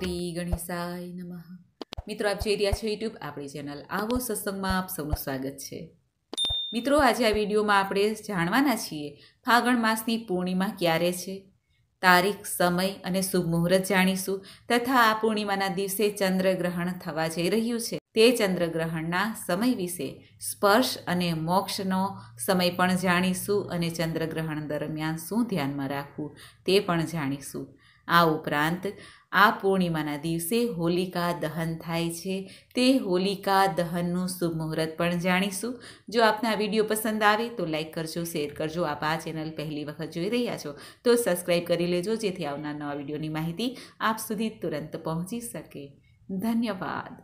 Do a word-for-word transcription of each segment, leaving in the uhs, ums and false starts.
શ્રી ગણેશાય નમઃ। મિત્રો, આપ જોઈ રહ્યા છો યુટ્યુબ આપણી ચેનલ આવો સત્સંગમાં આપ સૌનું સ્વાગત છે। મિત્રો, આજે આ વિડીયોમાં આપણે જાણવાના છીએ ફાગણ માસની પૂર્ણિમા ક્યારે છે, તારીખ, સમય અને શુભ મુહૂર્ત જાણીશું તથા આ પૂર્ણિમાના દિવસે ચંદ્રગ્રહણ થવા જઈ રહ્યું છે તે ચંદ્રગ્રહણના સમય વિશે સ્પર્શ અને મોક્ષનો સમય પણ જાણીશું અને ચંદ્રગ્રહણ દરમિયાન શું ધ્યાનમાં રાખવું તે પણ જાણીશું। આ ઉપરાંત આ પૂર્ણિમાના દિવસે હોલિકા દહન થાય છે તે હોલિકા દહનનું શુભ મુહૂર્ત પણ જાણીશું। જો આપને આ વિડીયો પસંદ આવે તો લાઈક કરજો, શેર કરજો। આપ આ ચેનલ પહેલી વખત જોઈ રહ્યા છો તો સબસ્ક્રાઈબ કરી લેજો જેથી આવનાર નવા વિડીયોની માહિતી આપ સુધી તુરંત પહોંચી શકે। ધન્યવાદ।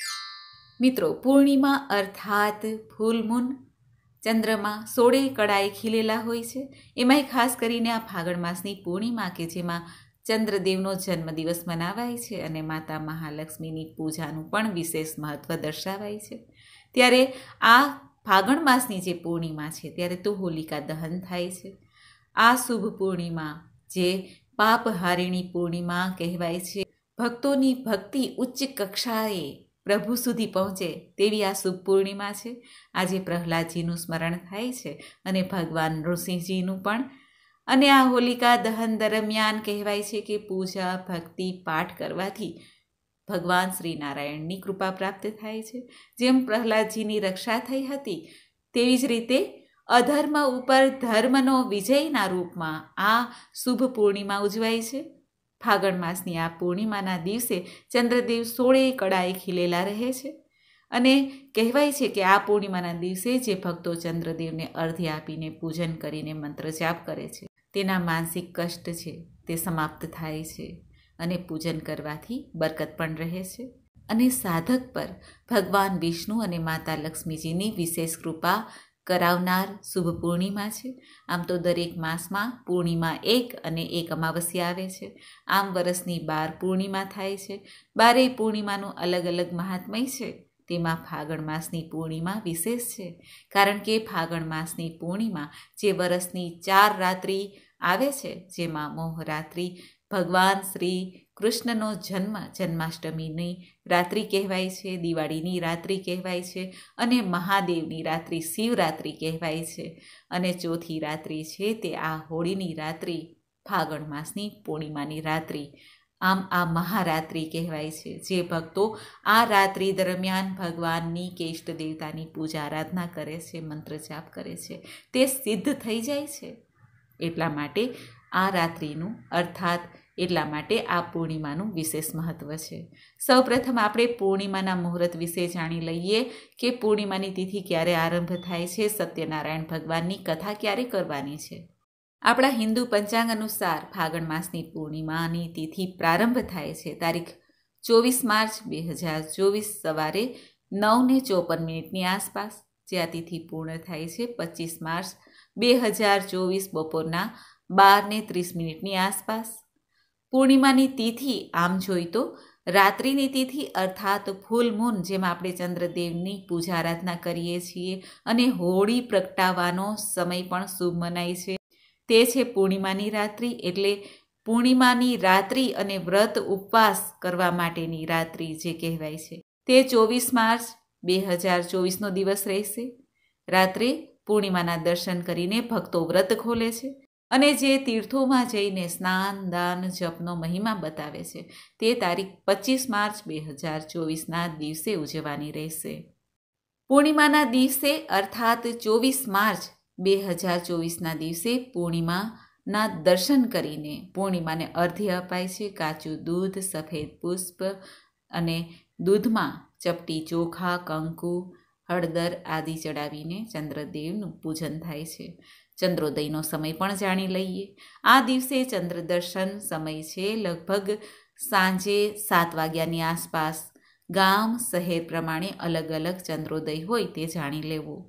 મિત્રો, પૂર્ણિમા અર્થાત ફૂલ મૂન, ચંદ્રમાં સોળે કળાએ ખીલેલા હોય છે। એમાંય ખાસ કરીને આ ફાગણ માસની પૂર્ણિમા કે જેમાં ચંદ્રદેવનો જન્મદિવસ મનાવાય છે અને માતા મહાલક્ષ્મીની પૂજાનું પણ વિશેષ મહત્ત્વ દર્શાવાય છે। ત્યારે આ ફાગણ માસની જે પૂર્ણિમા છે ત્યારે તો હોલિકા દહન થાય છે। આ શુભ પૂર્ણિમા જે પાપહારિણી પૂર્ણિમા કહેવાય છે, ભક્તોની ભક્તિ ઉચ્ચ કક્ષાએ પ્રભુ સુધી પહોંચે તેવી આ શુભ પૂર્ણિમા છે। આજે પ્રહલાદજીનું સ્મરણ થાય છે અને ભગવાન નૃસિંહજીનું પણ। અને આ હોલિકા દહન દરમિયાન કહેવાય છે કે પૂજા, ભક્તિ, પાઠ કરવાથી ભગવાન શ્રી નારાયણની કૃપા પ્રાપ્ત થાય છે। જેમ પ્રહલાદજીની રક્ષા થઈ હતી તેવી જ રીતે અધર્મ ઉપર ધર્મનો વિજયના રૂપમાં આ શુભ પૂર્ણિમા ઉજવાય છે। ફાગણ માસની આ પૂર્ણિમાના દિવસે ચંદ્રદેવ સોળે કળાએ ખીલેલા રહે છે અને કહેવાય છે કે આ પૂર્ણિમાના દિવસે જે ભક્તો ચંદ્રદેવને અર્ધ્ય આપીને પૂજન કરીને મંત્ર જાપ કરે છે તેના માનસિક કષ્ટ છે તે સમાપ્ત થાય છે અને પૂજન કરવાથી બરકત પણ રહે છે અને સાધક પર ભગવાન વિષ્ણુ અને માતા લક્ષ્મીજીની વિશેષ કૃપા કરાવનાર શુભ પૂર્ણિમા છે। આમ તો દરેક માસમાં પૂર્ણિમા એક અને એક અમાવસ્યા આવે છે। આમ વરસની બાર પૂર્ણિમા થાય છે। બારેય પૂર્ણિમાનું અલગ અલગ મહાત્મય છે। તેમાં ફાગણ માસની પૂર્ણિમા વિશેષ છે કારણ કે ફાગણ માસની પૂર્ણિમા જે વરસની ચાર રાત્રિ આવે છે જેમાં મોહરાત્રિ ભગવાન શ્રી કૃષ્ણનો જન્મ જન્માષ્ટમીની રાત્રિ કહેવાય છે, દિવાળીની રાત્રિ કહેવાય છે અને મહાદેવની રાત્રિ શિવરાત્રિ કહેવાય છે અને ચોથી રાત્રિ છે તે આ હોળીની રાત્રિ ફાગણ માસની પૂર્ણિમાની રાત્રિ। આમ આ મહારાત્રિ કહેવાય છે। જે ભક્તો આ રાત્રિ દરમિયાન ભગવાનની કે ઇષ્ટ દેવતાની પૂજા આરાધના કરે છે, મંત્ર જાપ કરે છે તે સિદ્ધ થઈ જાય છે। એટલા માટે આ રાત્રિનું અર્થાત એટલા માટે આ પૂર્ણિમાનું વિશેષ મહત્ત્વ છે। સૌપ્રથમ આપણે પૂર્ણિમાના મુહૂર્ત વિશે જાણી લઈએ કે પૂર્ણિમાની તિથિ ક્યારે આરંભ થાય છે, સત્યનારાયણ ભગવાનની કથા ક્યારે કરવાની છે। આપણા હિન્દુ પંચાંગ અનુસાર ફાગણ માસની પૂર્ણિમાની તિથિ પ્રારંભ થાય છે તારીખ ચોવીસ માર્ચ બે હજાર ચોવીસ સવારે નવ ને ચોપન મિનિટની આસપાસ, જે આ તિથિ પૂર્ણ થાય છે પચીસ માર્ચ બે હજાર ચોવીસ બપોરના બાર ને ત્રીસ મિનિટની આસપાસ। પૂર્ણિમાની તિથિ આમ જોઈ તો રાત્રિની તિથિ અર્થાત ફૂલ મૂન, જેમાં આપણે ચંદ્રદેવની પૂજા આરાધના કરીએ છીએ અને હોળી પ્રગટાવવાનો સમય પણ શુભ મનાય છે તે છે પૂર્ણિમાની રાત્રિ। એટલે પૂર્ણિમાની રાત્રિ અને વ્રત ઉપવાસ કરવા માટેની રાત્રિ જે કહેવાય છે તે ચોવીસ માર્ચ બે હજાર ચોવીસનો દિવસ રહેશે। રાત્રે પૂર્ણિમાના દર્શન કરીને ભક્તો વ્રત ખોલે છે અને જે તીર્થોમાં જઈને સ્નાન, દાન, જપનો મહિમા બતાવે છે તે તારીખ પચીસ માર્ચ બે હજાર ચોવીસના દિવસે ઉજવવાની રહેશે। પૂર્ણિમાના દિવસે અર્થાત ચોવીસ માર્ચ બે હજાર ચોવીસના દિવસે પૂર્ણિમાના દર્શન કરીને પૂર્ણિમાને અર્ધ્ય અપાય છે। કાચું દૂધ, સફેદ પુષ્પ અને દૂધમાં ચપટી ચોખા, કંકુ, હળદર આદિ ચડાવીને ચંદ્રદેવનું પૂજન થાય છે। ચંદ્રોદયનો સમય પણ જાણી લઈએ। આ દિવસે ચંદ્ર દર્શન સમય છે લગભગ સાંજે સાત વાગ્યાની આસપાસ। ગામ, શહેર પ્રમાણે અલગ અલગ ચંદ્રોદય હોય તે જાણી લેવું।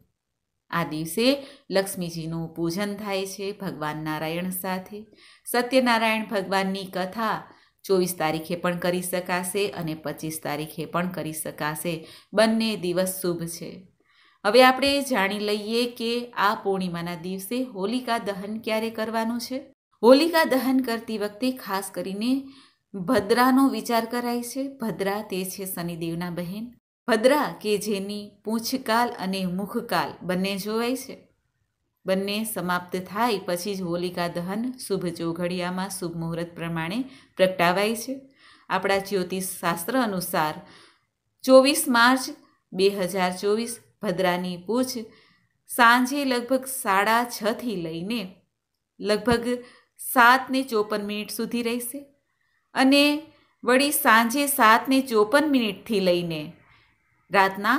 આ દિવસે લક્ષ્મીજીનું પૂજન થાય છે ભગવાન નારાયણ સાથે। સત્યનારાયણ ભગવાનની કથા ચોવીસ તારીખે પણ કરી શકાશે અને પચીસ તારીખે પણ કરી શકાશે। બંને દિવસ શુભ છે। હવે આપણે જાણી લઈએ કે આ પૂર્ણિમાના દિવસે હોલિકા દહન ક્યારે કરવાનું છે। હોલિકા દહન કરતી વખતે ખાસ કરીને ભદ્રાનો વિચાર કરાય છે. ભદ્રા તે છે શનિદેવના બહેન. ભદ્રા કે જેની પૂંછકાલ અને મુખકાલ બંને જોવાય છે. બંને સમાપ્ત થાય પછી જ હોલિકા દહન શુભ ચોઘડિયામાં શુભ મુહૂર્ત પ્રમાણે પ્રગટાવાય છે. આપણા જ્યોતિષ શાસ્ત્ર અનુસાર ચોવીસ માર્ચ બે હજાર ચોવીસ ભદ્રાની પૂછ સાંજે લગભગ સાડા છથી લઈને લગભગ સાતને ચોપન મિનિટ સુધી રહેશે અને વળી સાંજે સાતને ચોપન મિનિટથી લઈને રાતના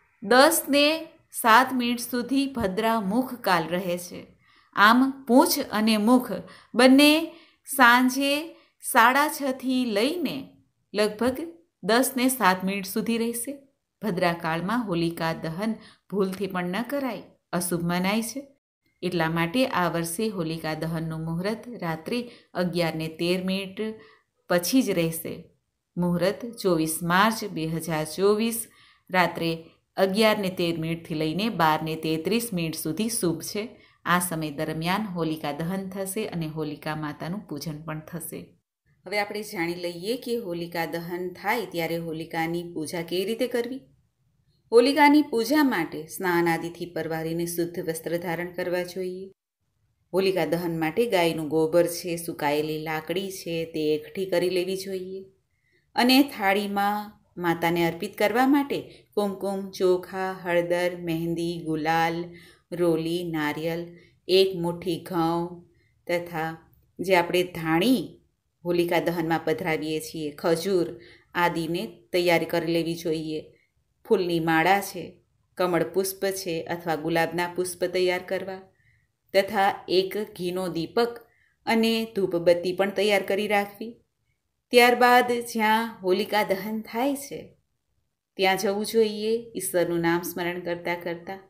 દસને સાત મિનિટ સુધી ભદ્રા મુખ કાલ રહે છે. આમ પૂંછ અને મુખ બંને સાંજે સાડા છથી લઈને લગભગ દસને સાત મિનિટ સુધી રહેશે. ભદ્રા કાળમાં હોલિકા દહન ભૂલથી પણ ન કરાય, અશુભ મનાય છે. એટલા માટે આ વર્ષે હોલિકા દહનનું મુહૂર્ત રાત્રે અગિયારને તેર મિનિટ પછી જ રહેશે. મુહૂર્ત ચોવીસ માર્ચ બે હજાર ચોવીસ રાત્રે અગિયારને તેર મિનિટથી લઈને બારને તેત્રીસ મિનિટ સુધી શુભ છે. આ સમય દરમિયાન હોલિકા દહન થશે અને હોલિકા માતાનું પૂજન પણ થશે. હવે આપણે જાણી લઈએ કે હોલિકા દહન થાય ત્યારે હોલિકાની પૂજા કેવી રીતે કરવી. હોલિકાની પૂજા માટે સ્નાન આદિથી પરવારીને શુદ્ધ વસ્ત્ર ધારણ કરવા જોઈએ. હોલિકા દહન માટે ગાયનું ગોબર છે, સુકાયેલી લાકડી છે તે એકઠી કરી લેવી જોઈએ અને થાળીમાં માતાને અર્પિત કરવા માટે કુમકુમ, ચોખા, હળદર, મહેંદી, ગુલાલ, રોલી, નારિયેલ, એક મુઠ્ઠી ઘઉં તથા જે આપણે ધાણી હોલિકા દહનમાં પધરાવીએ છીએ ખજૂર આદિને તૈયારી કરી લેવી જોઈએ. ફૂલની માળા છે, કમળ પુષ્પ છે અથવા ગુલાબના પુષ્પ તૈયાર કરવા તથા એક ઘીનો દીપક અને ધૂપબત્તી પણ તૈયાર કરી રાખવી. ત્યારબાદ જ્યાં હોલિકા દહન થાય છે ત્યાં જવું જોઈએ ઈશ્વરનું નામ સ્મરણ કરતાં કરતાં.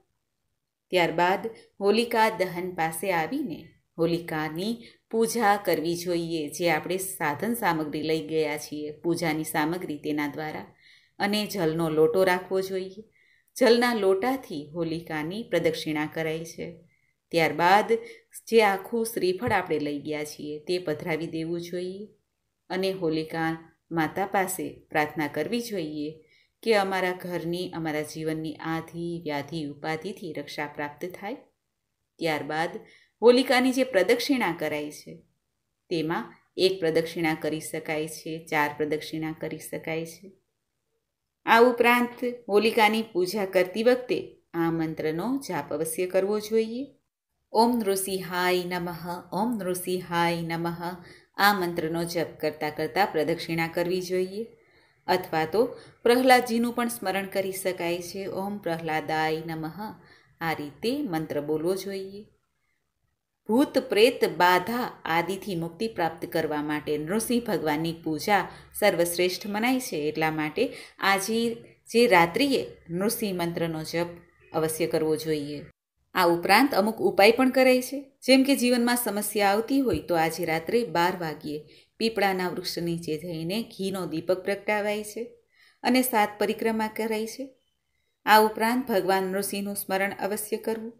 ત્યારબાદ હોલિકા દહન પાસે આવીને હોલિકાની પૂજા કરવી જોઈએ. જે આપણે સાધન સામગ્રી લઈ ગયા છીએ પૂજાની સામગ્રી તેના દ્વારા અને જલનો લોટો રાખવો જોઈએ. જલના લોટાથી હોલિકાની પ્રદક્ષિણા કરાય છે. ત્યારબાદ જે આખું શ્રીફળ આપણે લઈ ગયા છીએ તે પધરાવી દેવું જોઈએ અને હોલિકા માતા પાસે પ્રાર્થના કરવી જોઈએ કે અમારા ઘરની અમારા જીવનની આધિ વ્યાધિ ઉપાધિથી રક્ષા પ્રાપ્ત થાય. ત્યારબાદ હોલિકાની જે પ્રદક્ષિણા કરાય છે તેમાં એક પ્રદક્ષિણા કરી શકાય છે, ચાર પ્રદક્ષિણા કરી શકાય છે. આ ઉપરાંત હોલિકાની પૂજા કરતી વખતે આ મંત્રનો જાપ અવશ્ય કરવો જોઈએ. ઓમ નૃસિંહાય નમઃ, ઓમ નૃસિંહાય નમઃ આ મંત્રનો જપ કરતાં કરતાં પ્રદક્ષિણા કરવી જોઈએ. અથવા તો પ્રહલાદજીનું પણ સ્મરણ કરી શકાય છે. ઓમ પ્રહલાદાય નમઃ આ રીતે મંત્ર બોલવો જોઈએ. ભૂત પ્રેત બાધા આદિથી મુક્તિ પ્રાપ્ત કરવા માટે નૃસિંહ ભગવાનની પૂજા સર્વશ્રેષ્ઠ મનાય છે. એટલા માટે આજે જે રાત્રિએ નૃસિંહ મંત્રનો જપ અવશ્ય કરવો જોઈએ. આ ઉપરાંત અમુક ઉપાય પણ કરાય છે. જેમ કે જીવનમાં સમસ્યા આવતી હોય તો આજે રાત્રે બાર વાગ્યે પીપળાના વૃક્ષ નીચે જઈને ઘીનો દીપક પ્રગટાવાય છે અને સાત પરિક્રમા કરાય છે. આ ઉપરાંત ભગવાન નૃસિંહનું સ્મરણ અવશ્ય કરવું.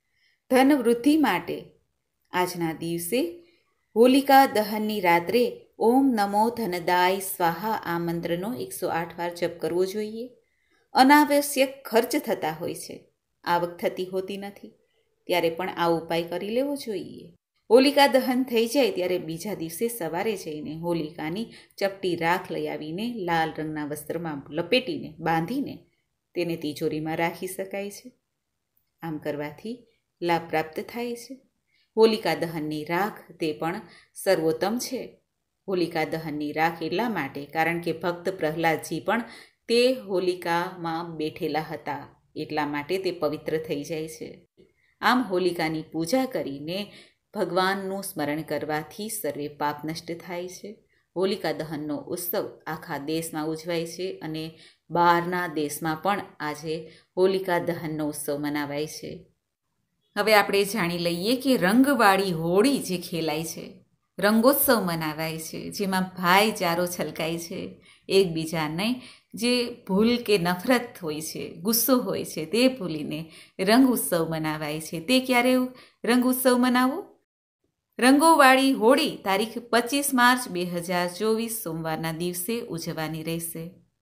ધન વૃદ્ધિ માટે આજના દિવસે હોલિકા દહનની રાત્રે ઓમ નમો ધનદાય સ્વાહા આ મંત્રનો એકસો આઠ વાર જપ કરવો જોઈએ. અનાવશ્યક ખર્ચ થતા હોય છે, આવક થતી હોતી નથી, ત્યારે પણ આ ઉપાય કરી લેવો જોઈએ. હોલિકા દહન થઈ જાય ત્યારે બીજા દિવસે સવારે જઈને હોલિકાની ચપટી રાખ લઈ આવીને લાલ રંગના વસ્ત્રમાં લપેટીને બાંધીને તેને તિજોરીમાં રાખી શકાય છે. આમ કરવાથી લાભ પ્રાપ્ત થાય છે. હોલિકા દહનની રાખ તે પણ સર્વોત્તમ છે. હોલિકા દહનની રાખ એટલા માટે કારણ કે ભક્ત પ્રહલાદજી પણ તે હોલિકામાં બેઠેલા હતા, એટલા માટે તે પવિત્ર થઈ જાય છે. આમ હોલિકાની પૂજા કરીને ભગવાનનું સ્મરણ કરવાથી સર્વે પાપ નષ્ટ થાય છે. હોલિકા દહનનો ઉત્સવ આખા દેશમાં ઉજવાય છે અને બહારના દેશમાં પણ આજે હોલિકા દહનનો ઉત્સવ મનાવાય છે. હવે આપણે જાણી લઈએ કે રંગવાળી હોળી જે ખેલાય છે, રંગોત્સવ મનાવાય છે, જેમાં ભાઈચારો છલકાય છે. એકબીજાને જે ભૂલ કે નફરત હોય છે, ગુસ્સો હોય છે, તે ભૂલીને રંગ ઉત્સવ મનાવાય છે. તે ક્યારે રંગ ઉત્સવ મનાવો? રંગોવાળી હોળી તારીખ પચીસ માર્ચ બે હજાર ચોવીસ સોમવારના દિવસે ઉજવવાની રહેશે.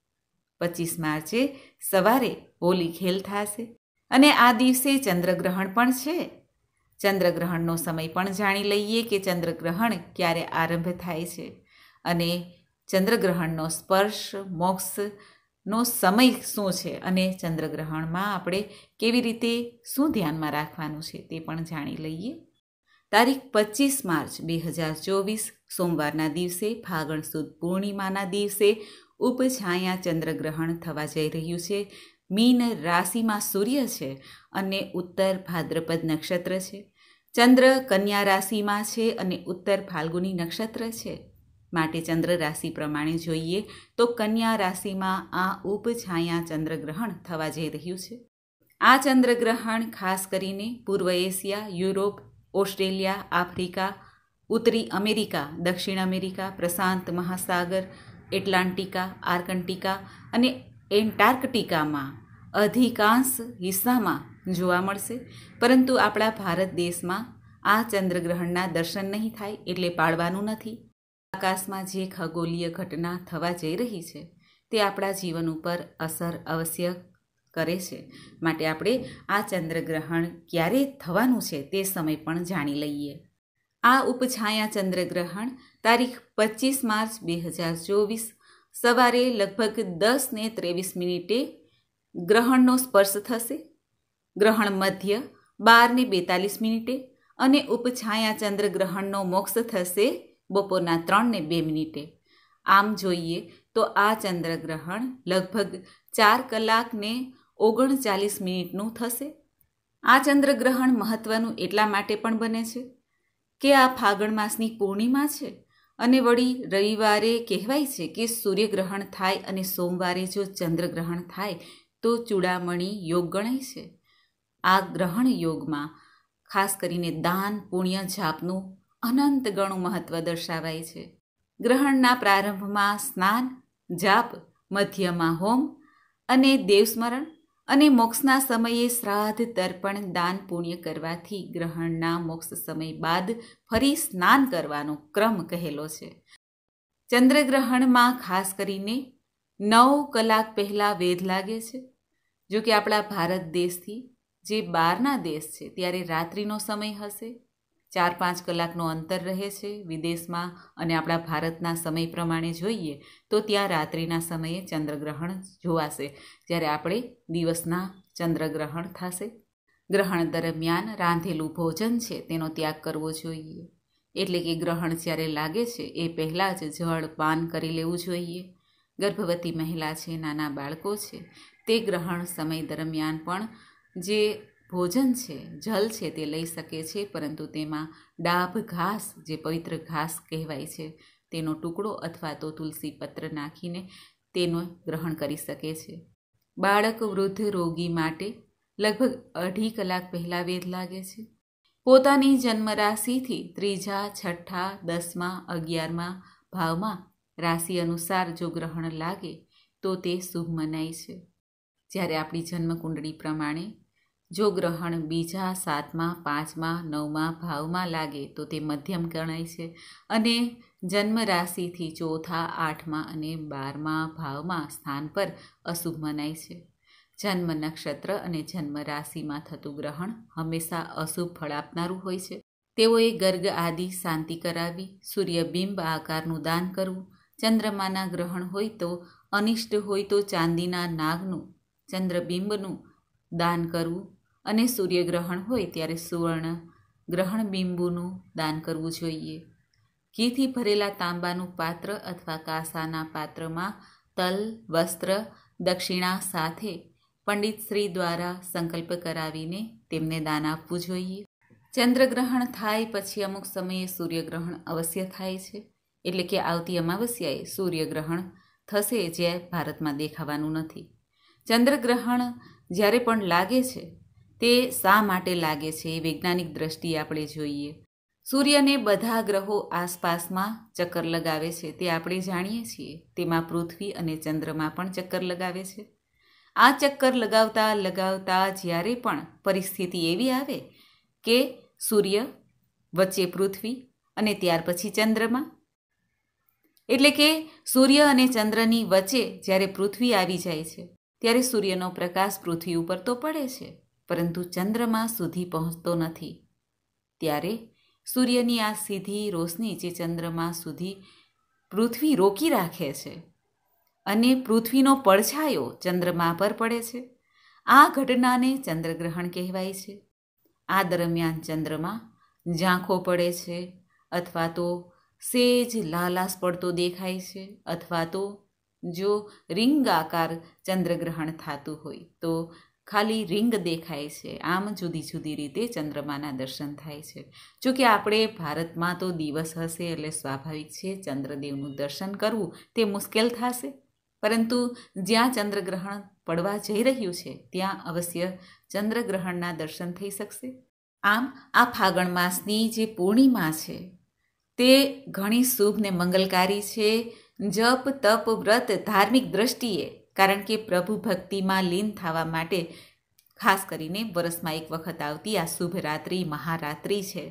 પચીસ માર્ચે સવારે હોલી ખેલ થશે અને આ દિવસે ચંદ્રગ્રહણ પણ છે. ચંદ્રગ્રહણનો સમય પણ જાણી લઈએ કે ચંદ્રગ્રહણ ક્યારે આરંભ થાય છે અને ચંદ્રગ્રહણનો સ્પર્શ મોક્ષનો સમય શું છે અને ચંદ્રગ્રહણમાં આપણે કેવી રીતે શું ધ્યાનમાં રાખવાનું છે તે પણ જાણી લઈએ. તારીખ પચીસ માર્ચ બે હજાર ચોવીસ સોમવારના દિવસે ફાગણ સુદ પૂર્ણિમાના દિવસે ઉપછાયા ચંદ્રગ્રહણ થવા જઈ રહ્યું છે. મીન રાશિમાં સૂર્ય છે અને ઉત્તર ભાદ્રપદ નક્ષત્ર છે. ચંદ્ર કન્યા રાશિમાં છે અને ઉત્તર ફાલ્ગુની નક્ષત્ર છે. માટે ચંદ્ર રાશિ પ્રમાણે જોઈએ તો કન્યા રાશિમાં આ ઉપછાયા ચંદ્રગ્રહણ થવા જઈ રહ્યું છે. આ ચંદ્રગ્રહણ ખાસ કરીને પૂર્વ એશિયા, યુરોપ, ઓસ્ટ્રેલિયા, આફ્રિકા, ઉત્તરી અમેરિકા, દક્ષિણ અમેરિકા, પ્રશાંત મહાસાગર, એટલાન્ટિકા, આર્કટિકા અને એન્ટાર્કટિકામાં અધિકાંશ હિસ્સામાં જોવા મળશે. પરંતુ આપણા ભારત દેશમાં આ ચંદ્રગ્રહણના દર્શન નહીં થાય એટલે પાળવાનું નથી. આકાશમાં જે ખગોલીય ઘટના થવા જઈ રહી છે તે આપણા જીવન ઉપર અસર અવશ્ય કરે છે. માટે આપણે આ ચંદ્રગ્રહણ ક્યારે થવાનું છે તે સમય પણ જાણી લઈએ. આ ઉપછાયા ચંદ્રગ્રહણ તારીખ પચીસ માર્ચ બે હજાર ચોવીસ સવારે લગભગ દસ ને ત્રેવીસ મિનિટે ગ્રહણનો સ્પર્શ થશે. ગ્રહણ મધ્ય બાર ને બેતાલીસ મિનિટે અને ઉપછાયા ચંદ્રગ્રહણનો મોક્ષ થશે બપોરના ત્રણ ને બે મિનિટે. આમ જોઈએ તો આ ચંદ્રગ્રહણ લગભગ ચાર કલાક ને ઓગણચાલીસ મિનિટનું થશે. આ ચંદ્રગ્રહણ મહત્વનું એટલા માટે પણ બને છે કે આ ફાગણ માસની પૂર્ણિમા છે અને વળી રવિવારે કહેવાય છે કે સૂર્યગ્રહણ થાય અને સોમવારે જો ચંદ્રગ્રહણ થાય તો ચૂડામણી યોગ ગણાય છે. આ ગ્રહણ યોગમાં ખાસ કરીને દાન, પુણ્ય, જાપનું અનંત ગણું મહત્વ દર્શાવાય છે. ગ્રહણના પ્રારંભમાં સ્નાન, જાપ, મધ્યમાં હોમ અને દેવસ્મરણ અને મોક્ષના સમયે શ્રાદ્ધ, તર્પણ, દાન, પુણ્ય કરવાથી ગ્રહણના મોક્ષ સમય બાદ ફરી સ્નાન કરવાનો ક્રમ કહેલો છે. ચંદ્રગ્રહણમાં ખાસ કરીને નવ કલાક પહેલાં વેધ લાગે છે. જો કે આપણા ભારત દેશથી જે બહારના દેશ છે ત્યારે રાત્રિનો સમય હશે. ચાર પાંચ કલાકનો અંતર રહે છે વિદેશમાં અને આપણા ભારતના સમય પ્રમાણે જોઈએ તો ત્યાં રાત્રિના સમયે ચંદ્રગ્રહણ જોવાશે, જ્યારે આપણે દિવસના ચંદ્રગ્રહણ થશે. ગ્રહણ દરમિયાન રાંધેલું ભોજન છે તેનો ત્યાગ કરવો જોઈએ. એટલે કે ગ્રહણ જ્યારે લાગે છે એ પહેલાં જ જળ પાન કરી લેવું જોઈએ. ગર્ભવતી મહિલા છે, નાના બાળકો છે, તે ગ્રહણ સમય દરમિયાન પણ જે ભોજન છે, જલ છે તે લઈ શકે છે, પરંતુ તેમાં ડાભ ઘાસ, જે પવિત્ર ઘાસ કહેવાય છે, તેનો ટુકડો અથવા તો તુલસી પત્ર નાખીને તેનું ગ્રહણ કરી શકે છે. બાળક, વૃદ્ધ, રોગી માટે લગભગ અઢી કલાક પહેલાં વેધ લાગે છે. પોતાની જન્મ રાશિથી ત્રીજા, છઠ્ઠા, દસમા, અગિયારમાં ભાવમાં રાશિ અનુસાર જો ગ્રહણ લાગે તો તે શુભ મનાય છે. જ્યારે આપણી જન્મકુંડળી પ્રમાણે જો ગ્રહણ બીજા, સાતમા, પાંચમા, નવમા ભાવમાં લાગે તો તે મધ્યમ ગણાય છે અને જન્મ રાશિથી ચોથા, આઠમા અને બારમા ભાવમાં સ્થાન પર અશુભ મનાય છે. જન્મ નક્ષત્ર અને જન્મ રાશિમાં થતું ગ્રહણ હંમેશા અશુભ ફળ આપનારું હોય છે. તેઓએ ગર્ગ આદિ શાંતિ કરાવી, સૂર્યબિંબ આકારનું દાન કરવું, ચંદ્રમાના ગ્રહણ હોય તો અનિષ્ટ હોય તો ચાંદીના નાગનું ચંદ્રબિંબનું દાન કરવું અને સૂર્યગ્રહણ હોય ત્યારે સુવર્ણ ગ્રહણ બિંબુનું દાન કરવું જોઈએ. ઘીથી ભરેલા તાંબાનું પાત્ર અથવા કાંસાના પાત્રમાં તલ, વસ્ત્ર, દક્ષિણા સાથે પંડિતશ્રી દ્વારા સંકલ્પ કરાવીને તેમને દાન આપવું જોઈએ. ચંદ્રગ્રહણ થાય પછી અમુક સમયે સૂર્યગ્રહણ અવશ્ય થાય છે. એટલે કે આવતી અમાવસ્યાએ સૂર્યગ્રહણ થશે, જે ભારતમાં દેખાવાનું નથી. ચંદ્રગ્રહણ જ્યારે પણ લાગે છે તે શા માટે લાગે છે એ વૈજ્ઞાનિક દ્રષ્ટિએ આપણે જોઈએ. સૂર્યને બધા ગ્રહો આસપાસમાં ચક્કર લગાવે છે તે આપણે જાણીએ છીએ. તેમાં પૃથ્વી અને ચંદ્રમા પણ ચક્કર લગાવે છે. આ ચક્કર લગાવતા લગાવતા જ્યારે પણ પરિસ્થિતિ એવી આવે કે સૂર્ય વચ્ચે પૃથ્વી અને ત્યાર પછી ચંદ્રમા. એટલે કે સૂર્ય અને ચંદ્રની વચ્ચે જ્યારે પૃથ્વી આવી જાય છે ત્યારે સૂર્યનો પ્રકાશ પૃથ્વી ઉપર તો પડે છે, પરંતુ ચંદ્રમા સુધી પહોંચતો નથી. ત્યારે સૂર્યની આ સીધી રોશની જે ચંદ્રમા સુધી પૃથ્વી રોકી રાખે છે અને પૃથ્વીનો પડછાયો ચંદ્રમા પર પડે છે. આ ઘટનાને ચંદ્રગ્રહણ કહેવાય છે. આ દરમિયાન ચંદ્રમા ઝાંખો પડે છે, અથવા તો સેજ લાલાશ પડતો દેખાય છે, અથવા તો જો રિંગ આકાર ચંદ્રગ્રહણ થતું હોય તો ખાલી રિંગ દેખાય છે. આમ જુદી જુદી રીતે ચંદ્રમાના દર્શન થાય છે. જો કે આપણે ભારતમાં તો દિવસ હશે એટલે સ્વાભાવિક છે ચંદ્રદેવનું દર્શન કરવું તે મુશ્કેલ થશે, પરંતુ જ્યાં ચંદ્રગ્રહણ પડવા જઈ રહ્યું છે ત્યાં અવશ્ય ચંદ્રગ્રહણના દર્શન થઈ શકશે. આમ આ ફાગણ માસની જે પૂર્ણિમા છે તે ઘણી શુભ ને મંગલકારી છે. જપ તપ વ્રત ધાર્મિક દ્રષ્ટિએ, કારણ કે પ્રભુ ભક્તિમાં લીન થવા માટે ખાસ કરીને વર્ષમાં એક વખત આવતી આ શુભ રાત્રિ મહારાત્રિ છે.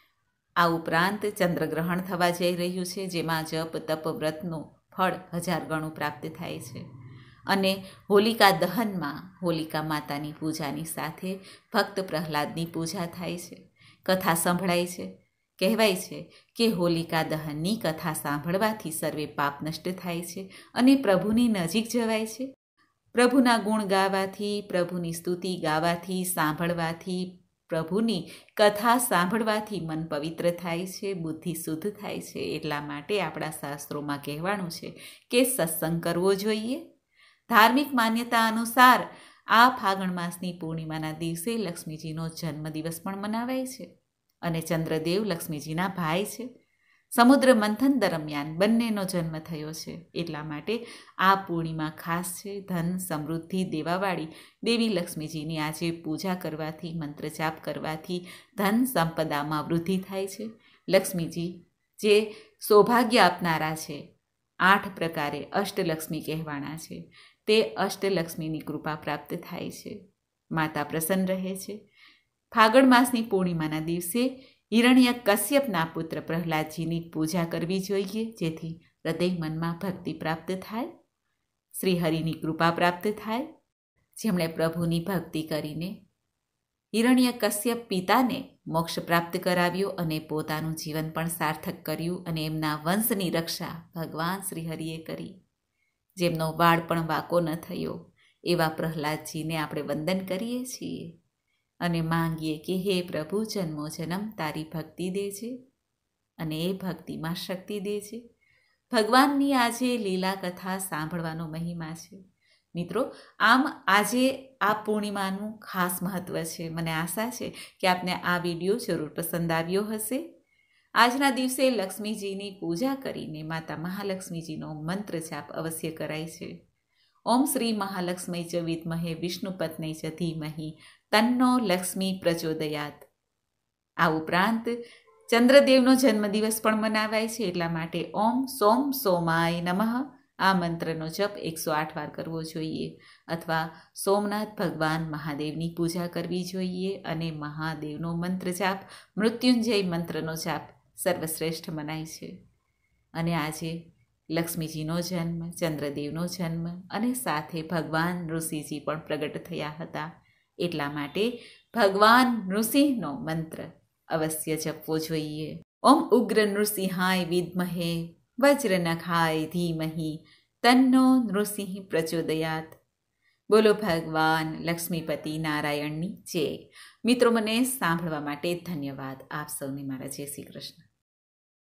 આ ઉપરાંત ચંદ્રગ્રહણ થવા જઈ રહ્યું છે, જેમાં જપ તપ વ્રતનું ફળ હજાર ગણું પ્રાપ્ત થાય છે. અને હોલિકા દહનમાં હોલિકા માતાની પૂજાની સાથે ભક્ત પ્રહલાદની પૂજા થાય છે, કથા સંભળાય છે. કહેવાય છે કે હોલિકા દહનની કથા સાંભળવાથી સર્વે પાપ નષ્ટ થાય છે અને પ્રભુની નજીક જવાય છે. પ્રભુના ગુણ ગાવાથી, પ્રભુની સ્તુતિ ગાવાથી, સાંભળવાથી, પ્રભુની કથા સાંભળવાથી મન પવિત્ર થાય છે, બુદ્ધિ શુદ્ધ થાય છે. એટલા માટે આપણા શાસ્ત્રોમાં કહેવાનું છે કે સત્સંગ કરવો જોઈએ. ધાર્મિક માન્યતા અનુસાર આ ફાગણ માસની પૂર્ણિમાના દિવસે લક્ષ્મીજીનો જન્મદિવસ પણ મનાવાય છે અને ચંદ્રદેવ લક્ષ્મીજીના ભાઈ છે. સમુદ્ર મંથન દરમિયાન બંનેનો જન્મ થયો છે. એટલા માટે આ પૂર્ણિમા ખાસ છે. ધન સમૃદ્ધિ દેવાવાળી દેવી લક્ષ્મીજીની આજે પૂજા કરવાથી, મંત્ર જાપ કરવાથી ધન સંપદામાં વૃદ્ધિ થાય છે. લક્ષ્મીજી જે સૌભાગ્ય આપનારા છે, આઠ પ્રકારે અષ્ટલક્ષ્મી કહેવાના છે, તે અષ્ટલક્ષ્મીની કૃપા પ્રાપ્ત થાય છે. માતા પ્રસન્ન રહે છે. ફાગણ માસની પૂર્ણિમાના દિવસે હિરણ્ય કશ્યપના પુત્ર પ્રહલાદજીની પૂજા કરવી જોઈએ, જેથી હૃદય મનમાં ભક્તિ પ્રાપ્ત થાય, શ્રીહરિની કૃપા પ્રાપ્ત થાય. જેમણે પ્રભુની ભક્તિ કરીને હિરણ્ય કશ્યપ પિતાને મોક્ષ પ્રાપ્ત કરાવ્યો અને પોતાનું જીવન પણ સાર્થક કર્યું અને એમના વંશની રક્ષા ભગવાન શ્રીહરિએ કરી. જેમનો વાળ પણ વાંકો ન થયો એવા પ્રહલાદજીને આપણે વંદન કરીએ છીએ અને માંગીએ કે હે પ્રભુ, જન્મો જન્મ તારી ભક્તિ દેજે અને એ ભક્તિમાં શક્તિ દેજે. ભગવાનની આજે લીલા કથા સાંભળવાનો મહિમા છે. મિત્રો, આમ આજે આ પૂર્ણિમાનું ખાસ મહત્ત્વ છે. મને આશા છે કે આપને આ વિડીયો જરૂર પસંદ આવ્યો હશે. આજના દિવસે લક્ષ્મીજીની પૂજા કરીને માતા મહાલક્ષ્મીજીનો મંત્ર જાપ અવશ્ય કરાય છે. ઓમ શ્રી મહાલક્ષ્મી ચ વિદ્મહે વિષ્ણુપત્ની ચ ધીમહિ તન્નો લક્ષ્મી પ્રચોદયાત. આ ઉપરાંત ચંદ્રદેવનો જન્મદિવસ પણ મનાવાય છે. એટલા માટે ઓમ સોમ સોમાય નમઃ આ મંત્રનો જપ એકસો આઠ વાર કરવો જોઈએ, અથવા સોમનાથ ભગવાન મહાદેવની પૂજા કરવી જોઈએ અને મહાદેવનો મંત્ર જાપ, મૃત્યુંજય મંત્રનો જાપ સર્વશ્રેષ્ઠ મનાય છે. અને આજે લક્ષ્મીજીનો જન્મ, ચંદ્રદેવનો જન્મ અને સાથે ભગવાન ઋષિજી પણ પ્રગટ થયા હતા. એટલા માટે ભગવાન નૃસિંહનો મંત્ર અવશ્ય જપવો જોઈએ. ઓમ ઉગ્ર નૃસિંહાય વિદ્મહે વજ્રનખાય ધીમહિ તન્નો નૃસિંહ પ્રચોદયાત. બોલો ભગવાન લક્ષ્મીપતિ નારાયણની જય. મિત્રો, મને સાંભળવા માટે ધન્યવાદ. આપ સૌને મારા જય શ્રી કૃષ્ણ.